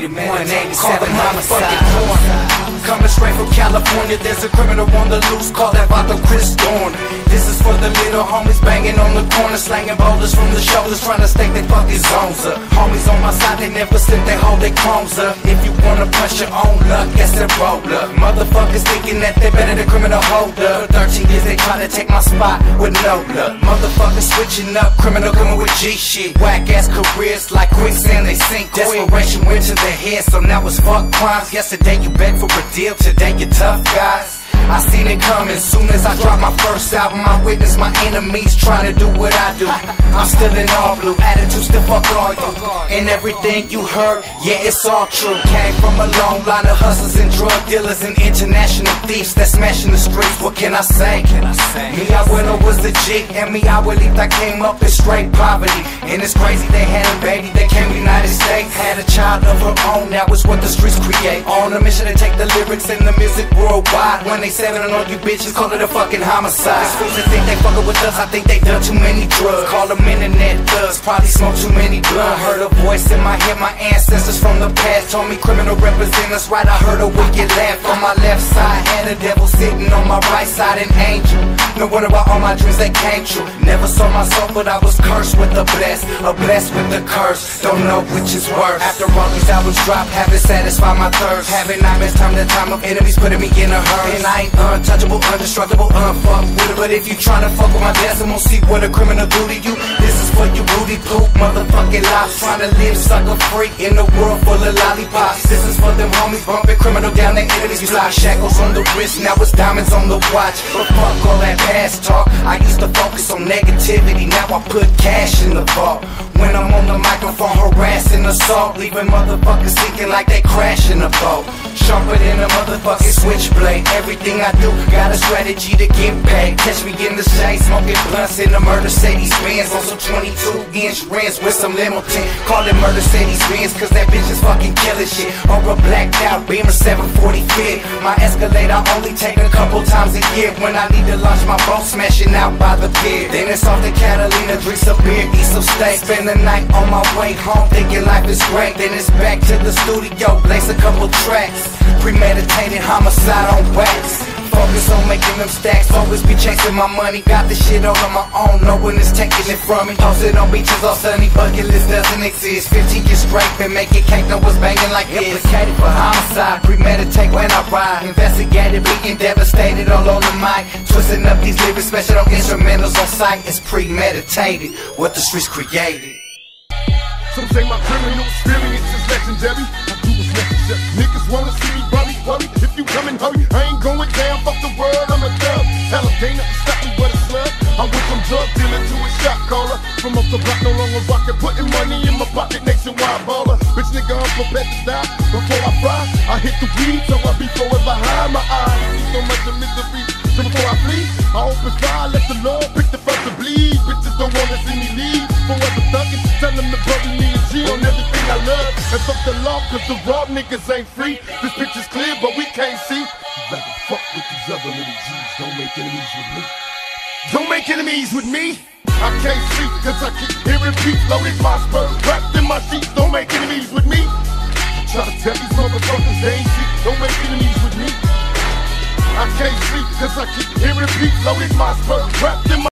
187 homicide. Coming straight from California, there's a criminal on the loose, call that Vato Chris Dorn. This is for the little homies banging on the corner, slanging boulders from the shoulders, trying to stake they fucking zones up. Homies on my side, they never slip, they hold their clones up. If you wanna punch your own luck, guess they roll up. Motherfuckers thinking that they better than criminal hold up. For 13 years they try to take my spot with no luck. Motherfuckers switching up, criminal coming with G shit. Whack ass careers like quicksand, they sink quick. Desperation went to their head, so now it's fuck crimes. Yesterday you begged for a deal, today you tough guys. I seen it coming, soon as I dropped my first album, I witnessed my enemies trying to do what I do. I'm still in all blue, attitude still fuck all you. And everything you heard, yeah, it's all true. Came from a long line of hustlers and drug dealers and international thieves that smashing the streets. What can I say? Me, I was the G, and me, I believed I came up in straight poverty. And it's crazy, they had a baby, they came to the United States, had a child of her own, that was what the streets create. On a mission to take the lyrics and the music worldwide. When they seven on you bitches, call it a fucking homicide. These fools that think they fuckin' with us, I think they done too many drugs. Call them internet thugs, probably smoke too many blunt. Heard a voice in my head, my ancestors from the past told me criminal represent us right. I heard a wicked laugh on my left side, had a devil sitting on my right side, an angel. No wonder why all my dreams they came true. Never saw myself, but I was cursed with a blessed with the curse. Don't know which is worse. After all these albums drop, haven't satisfied my thirst. Haven't I missed time to time of enemies putting me in a hearse. And I ain't untouchable, undestructible, unfuck with it. But if you tryna fuck with my decimal, see what a criminal do to you. This is for you booty poop, motherfucking lives. Tryna live sucker free in a world full of lollipops. This is for them homies bumping criminal down their enemies' block. Shackles on the wrist, now it's diamonds on the watch. But fuck all that past talk, I used to focus on negativity, now I put cash in the vault. When I'm on the microphone harassing assault, leaving motherfuckers thinking like they crashing a boat. Sharper than a motherfucking switchblade. Everything I do got a strategy to get paid. Catch me in the shade, smoking blunts in a Mercedes Benz on some 22-inch rims with some limo tint. Call it Mercedes Benz cause that bitch is fucking killing shit. Or a blacked out Beamer 740 fit. My Escalade I only take a couple times a year. When I need to launch my boat, smashing out by the pier. Then it's off the Catalina, drink some beer, eat some steak. Spend the night on my way home thinking life is great. Then it's back to the studio, blaze a couple tracks. Premeditated homicide on wax. Focus on making them stacks, always be chasing my money. Got this shit all on my own, no one is taking it from me. Posted on beaches all sunny, bucket list doesn't exist. 15 years straight, been making cake, no one's banging like this. Implicated for homicide, premeditate when I ride. Investigated, being devastated all on the mic. Twisting up these lyrics, special on instrumentals on sight. It's premeditated, what the streets created. Some say my criminal experience is legendary. I do what's necessary. Niggas wanna see me worry. If you come and hurry, I ain't going down. Fuck the world, I'm a thug. Hell, ain't nothing stop me but a slug. I went from drug dealer to a shot caller. From up the block, no longer rockin', putting money in my pocket, nationwide baller. Bitch nigga, I'm prepared to die. Before I fry, I hit the weed, so I be forever high my eyes. See so much of misery, so before I flee, I open fire, let the Lord pick the first to bleed. Bitches don't wanna see me leave. Forever thuggin', tell them to bury me and G on everything I love. And fuck the law, cause the raw niggas ain't free. This picture's clear, but we can't see. You better fuck with these other little G's. Don't make enemies with me. Don't make enemies with me. I can't sleep, cause I keep hearing beats loaded my spurs, wrapped in my sheets. Don't make enemies with me. I try to tell these motherfuckers they ain't shit. Don't make enemies with me. I can't sleep, cause I keep hearing beats loaded my spurs, wrapped in my